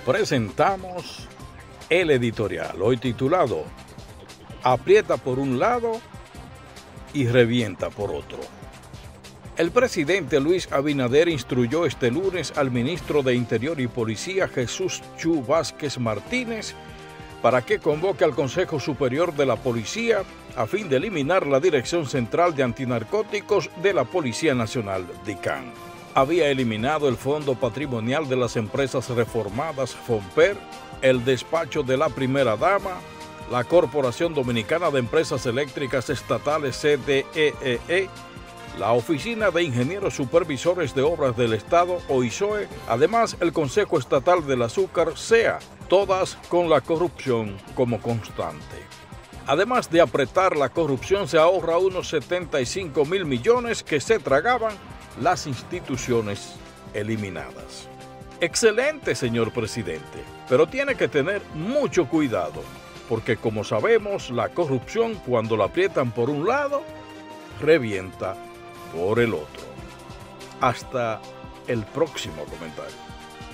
presentamos el editorial, hoy titulado Aprieta por un lado y revienta por otro. El presidente Luis Abinader instruyó este lunes al ministro de Interior y Policía Jesús Chu Vázquez Martínez para que convoque al Consejo Superior de la Policía a fin de eliminar la Dirección Central de Antinarcóticos de la Policía Nacional, DICAN. Había eliminado el Fondo Patrimonial de las Empresas Reformadas, FOMPER, el despacho de la Primera Dama, la Corporación Dominicana de Empresas Eléctricas Estatales, CDEE, la Oficina de Ingenieros Supervisores de Obras del Estado, OISOE, además el Consejo Estatal del Azúcar, CEA, todas con la corrupción como constante. Además de apretar la corrupción, se ahorra unos 75.000 millones que se tragaban las instituciones eliminadas. Excelente, señor presidente, pero tiene que tener mucho cuidado, porque como sabemos, la corrupción cuando la aprietan por un lado, revienta por el otro. Hasta el próximo comentario.